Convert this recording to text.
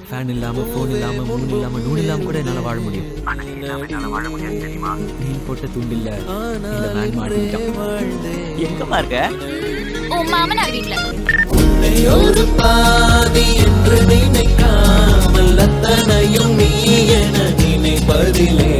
Fan இல்லாம phone இல்லாம மூணு இல்லாம நூல் இல்லாம கூட என்னால வாழ முடியும். நீ போட்ட துண்டில்ல இந்த மேன் மாட்டிக்கிட்டான். எங்கம்மா இருக்க? உன் மாமனார் வீட்டுல. ஒரு பாதி என்று நினைக்காமல் அத்தனையும் நீ என நினைப்பதிலே